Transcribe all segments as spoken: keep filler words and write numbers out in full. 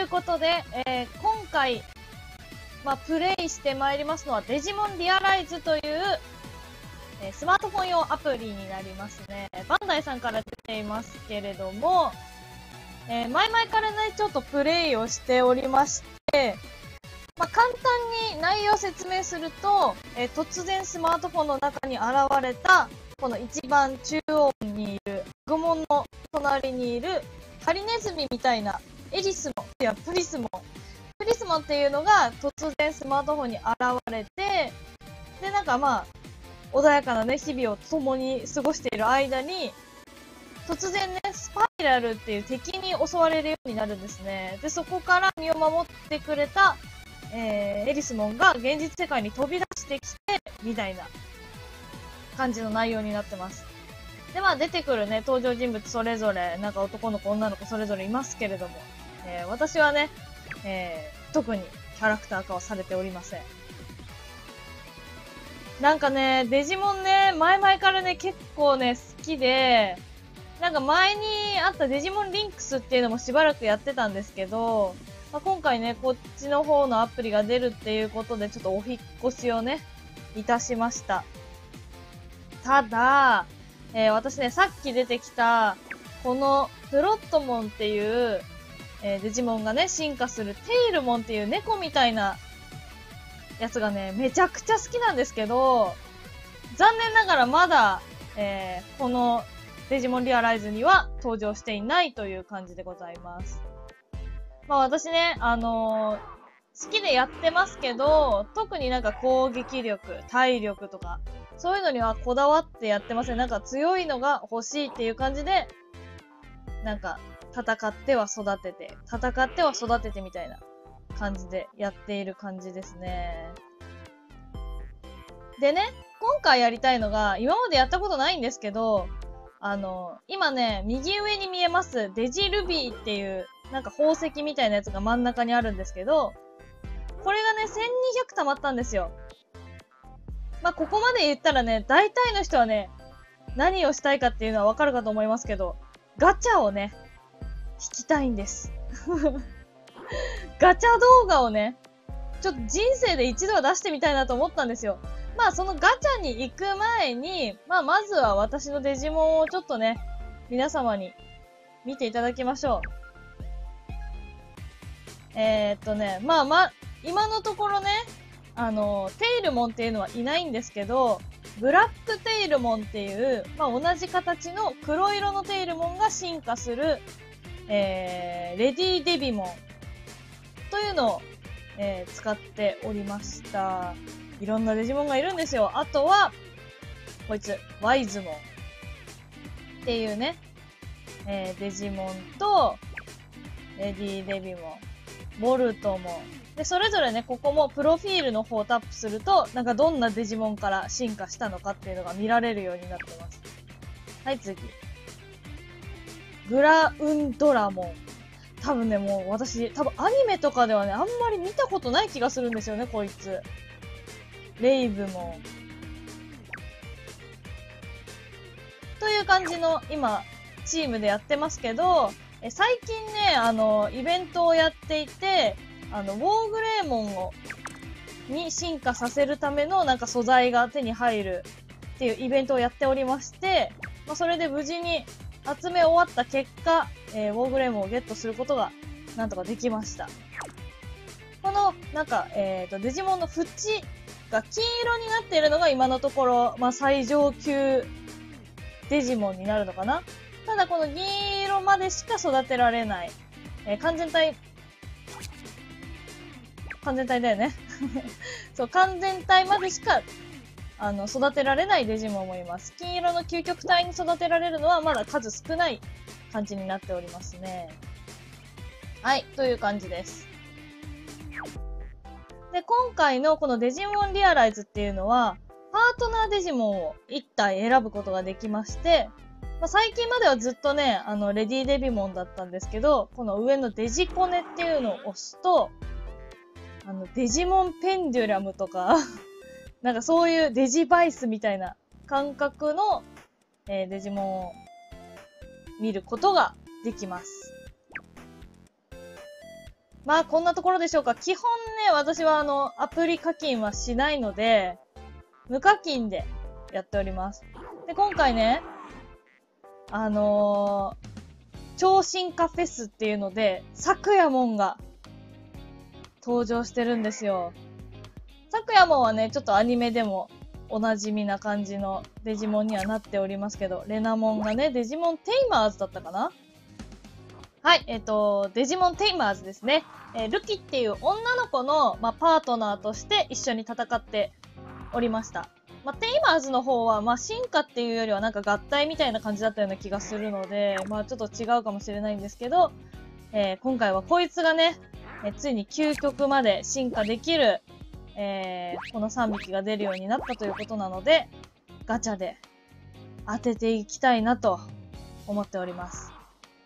いうことで、えー、今回、まあ、プレイしてまいりますのは、デジモンリアライズという、えー、スマートフォン用アプリになりますね。バンダイさんから出ていますけれども、えー、前々からね、ちょっとプレイをしておりまして、まあ、簡単に内容を説明すると、えー、突然スマートフォンの中に現れた、この一番中央にいる、グモンの隣にいる、ハリネズミみたいな、エリスモン、いや、プリスモン。プリスモンっていうのが突然スマートフォンに現れて、で、なんかまあ、穏やかなね、日々を共に過ごしている間に、突然ね、スパイラルっていう敵に襲われるようになるんですね。で、そこから身を守ってくれた、えー、エリスモンが現実世界に飛び出してきて、みたいな感じの内容になってます。で、まあ出てくるね、登場人物それぞれ、なんか男の子、女の子それぞれいますけれども、えー、私はね、えー、特にキャラクター化はされておりません。なんかね、デジモンね、前々からね、結構ね、好きで、なんか前にあったデジモンリンクスっていうのもしばらくやってたんですけど、まあ、今回ね、こっちの方のアプリが出るっていうことで、ちょっとお引っ越しをね、いたしました。ただ、えー、私ね、さっき出てきた、このフロットモンっていう、えー、デジモンがね、進化するテイルモンっていう猫みたいなやつがね、めちゃくちゃ好きなんですけど、残念ながらまだ、えー、このデジモンリアライズには登場していないという感じでございます。まあ私ね、あのー、好きでやってますけど、特になんか攻撃力、体力とか、そういうのにはこだわってやってません。なんか強いのが欲しいっていう感じで、なんか戦っては育てて、戦っては育ててみたいな感じでやっている感じですね。でね、今回やりたいのが、今までやったことないんですけど、あの、今ね、右上に見えます、デジルビーっていう、なんか宝石みたいなやつが真ん中にあるんですけど、これがね、せんにひゃく溜まったんですよ。まあ、ここまで言ったらね、大体の人はね、何をしたいかっていうのはわかるかと思いますけど、ガチャをね、引きたいんです。ガチャ動画をね、ちょっと人生で一度は出してみたいなと思ったんですよ。まあそのガチャに行く前に、まあまずは私のデジモンをちょっとね、皆様に見ていただきましょう。えー、っとね、まあま、今のところね、あの、テイルモンっていうのはいないんですけど、ブラックテイルモンっていう、まあ同じ形の黒色のテイルモンが進化する、えー、レディデビモンというのを、えー、使っておりました。いろんなデジモンがいるんですよ。あとは、こいつ、ワイズモンっていうね、えー、デジモンと、レディデビモン、ボルトモン。で、それぞれね、ここもプロフィールの方をタップすると、なんかどんなデジモンから進化したのかっていうのが見られるようになってます。はい、次。グラウンドラモン。多分ね、もう私、多分アニメとかではね、あんまり見たことない気がするんですよね、こいつ。レイブモン。という感じの、今、チームでやってますけど、え最近ね、あの、イベントをやっていて、あの、ウォーグレーモンを、に進化させるためのなんか素材が手に入るっていうイベントをやっておりまして、まあ、それで無事に集め終わった結果、えー、ウォーグレーモンをゲットすることがなんとかできました。この、なんか、えっと、デジモンの縁が金色になっているのが今のところ、まあ、最上級デジモンになるのかな。ただこの銀色までしか育てられない。えー、完全体、完全体だよね。そう、完全体までしか、あの、育てられないデジモンもいます。金色の究極体に育てられるのはまだ数少ない感じになっておりますね。はい、という感じです。で、今回のこのデジモンリアライズっていうのは、パートナーデジモンをいったい選ぶことができまして、まあ、最近まではずっとね、あの、レディデビモンだったんですけど、この上のデジコネっていうのを押すと、あの、デジモンペンデュラムとか、なんかそういうデジバイスみたいな感覚の、えー、デジモンを見ることができます。 まあ、こんなところでしょうか。基本ね、私はあの、アプリ課金はしないので、無課金でやっております。で、今回ね、あのー、超進化フェスっていうので、さくやもんが登場してるんですよ。さくやもんはね、ちょっとアニメでもおなじみな感じのデジモンにはなっておりますけど、レナモンがね、デジモンテイマーズだったかな？はい、えっと、デジモンテイマーズですね。えー、ルキっていう女の子の、まあ、パートナーとして一緒に戦っておりました。まあ、テイマーズの方は、まあ、進化っていうよりはなんか合体みたいな感じだったような気がするので、まあ、ちょっと違うかもしれないんですけど、えー、今回はこいつがね、えー、ついに究極まで進化できる、えー、このさんびきが出るようになったということなので、ガチャで当てていきたいなと思っております。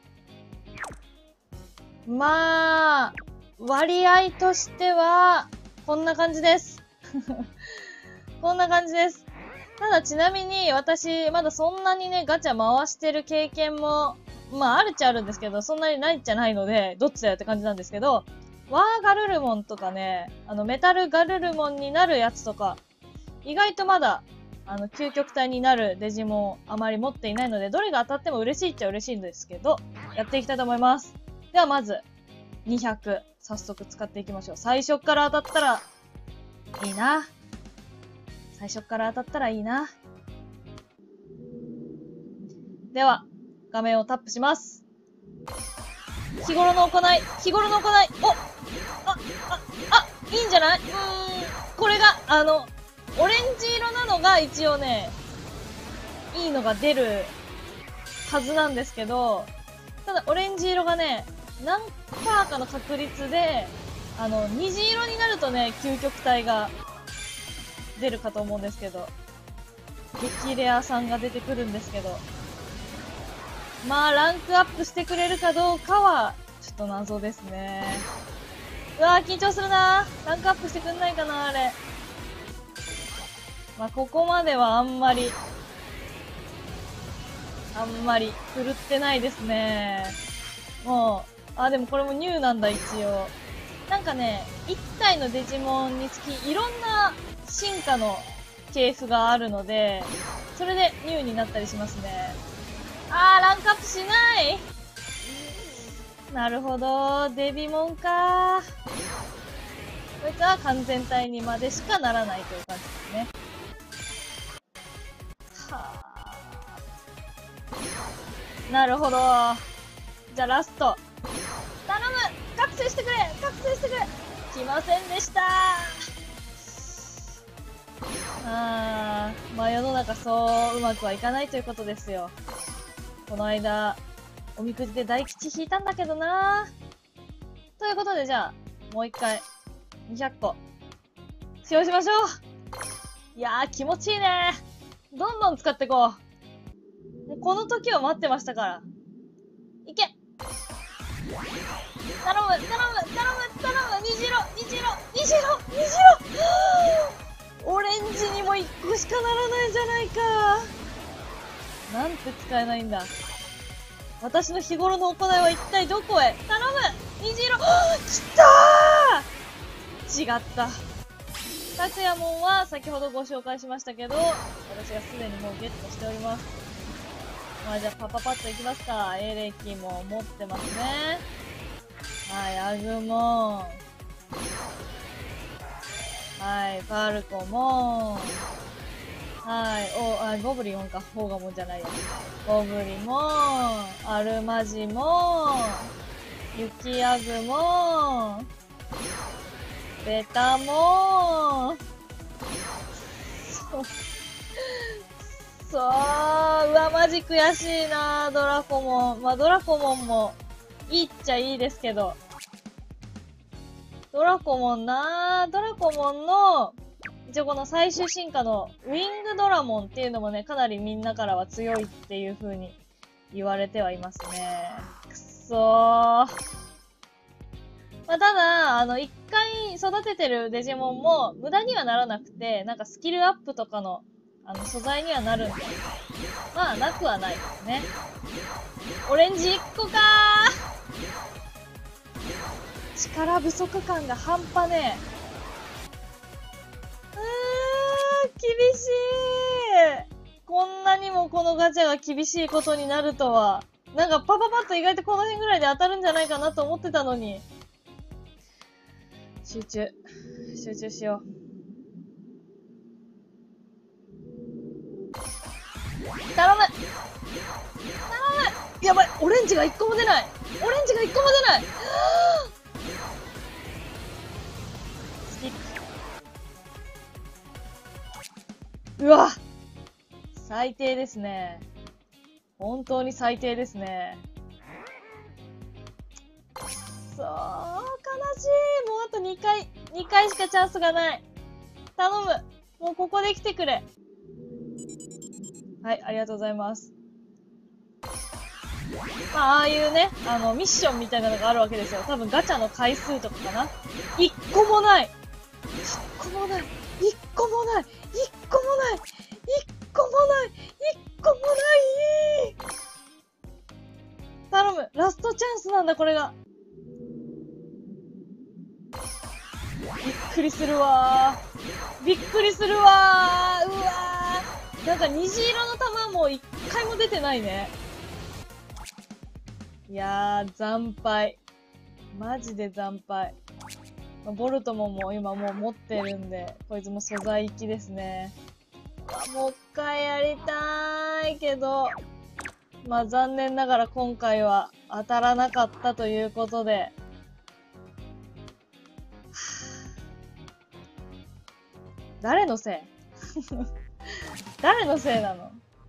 まあ、割合としては、こんな感じです。こんな感じです。ただちなみに私、まだそんなにね、ガチャ回してる経験も、まああるっちゃあるんですけど、そんなにないっちゃないので、どっちだよって感じなんですけど、ワーガルルモンとかね、あのメタルガルルモンになるやつとか、意外とまだ、あの、究極体になるデジモンあまり持っていないので、どれが当たっても嬉しいっちゃ嬉しいんですけど、やっていきたいと思います。ではまず、にひゃく、早速使っていきましょう。最初から当たったら、いいな。最初から当たったらいいな。では、画面をタップします。日頃の行い、日頃の行い、おあ、あ、あ、いいんじゃない？うーん、これが、あの、オレンジ色なのが一応ね、いいのが出るはずなんですけど、ただオレンジ色がね、何パーかの確率で、あの、虹色になるとね、究極体が出るかと思うんですけど、激レアさんが出てくるんですけど、まあ、ランクアップしてくれるかどうかは、ちょっと謎ですね。うわー、緊張するなー。ランクアップしてくんないかな、あれ。まあ、ここまではあんまり、あんまり、振るってないですね。もう、あ、でもこれもニューなんだ、一応。なんかね、一体のデジモンにつき、いろんな進化の系譜があるので、それでニューになったりしますね。あー、ランクアップしないなるほど、デビモンかー。こいつは完全体にまでしかならないという感じですね。はー。なるほど。じゃあラスト。頼む！覚醒してくれ！覚醒してくれ！来ませんでしたー。あー、まあ世の中そううまくはいかないということですよ。この間、おみくじで大吉引いたんだけどなー。ということでじゃあ、もう一回、にひゃっこ、使用しましょう。いやー、気持ちいいねー。どんどん使っていこう。もうこの時を待ってましたから。いけ！頼む頼む頼む頼む虹色虹色虹色虹色オレンジにもいっこしかならないじゃないか。なんて使えないんだ。私の日頃の行いは一体どこへ？頼む虹色きたー違った。さくやもんは先ほどご紹介しましたけど、私がすでにもうゲットしております。まあじゃあパパパッといきますか。エレキも持ってますね。はい、アグモン。はい、パルコモン。はい、お、あ、ゴブリモンか。ホーガモンじゃないや。ゴブリモン。アルマジモン。雪アグモン。ベタモン。そう。そう、うわ、マジ悔しいなドラコモン。まあ、ドラコモンも、いいっちゃいいですけど。ドラコモンなドラコモンの、一応この最終進化のウィングドラモンっていうのもね、かなりみんなからは強いっていう風に言われてはいますね。くそー。まあ、ただ、あの、一回育ててるデジモンも無駄にはならなくて、なんかスキルアップとかの、あの、素材にはなるんで、まあ、なくはないですね。オレンジいっこかー力不足感が半端ねえ。うー、厳しい。こんなにもこのガチャが厳しいことになるとは。なんかパパパッと意外とこの辺ぐらいで当たるんじゃないかなと思ってたのに。集中。集中しよう。頼む頼む。やばい、オレンジが一個も出ない。オレンジが一個も出ない。スキップ。うわ、最低ですね。本当に最低ですね。くそー、悲しい。もうあとにかい、にかいしかチャンスがない。頼む。もうここで来てくれ。はい、ありがとうございます。まあ、ああいうね、あの、ミッションみたいなのがあるわけですよ。多分ガチャの回数とかかな。一個もない。一個もない。一個もない。一個もない。一個もない。一個もない。頼む。ラストチャンスなんだ、これが。びっくりするわー。びっくりするわー。うわー。なんか虹色の玉も一回も出てないね。いやー、惨敗。マジで惨敗。ボルトモンも今もう持ってるんで、こいつも素材行きですね。もう一回やりたいけど、まあ残念ながら今回は当たらなかったということで。誰のせい誰のせいなの。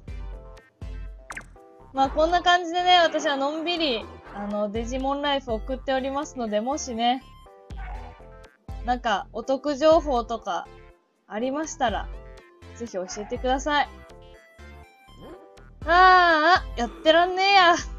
まあこんな感じでね、私はのんびり、あの、デジモンライフを送っておりますので、もしね、なんかお得情報とかありましたら、ぜひ教えてください。ああ、やってらんねえや。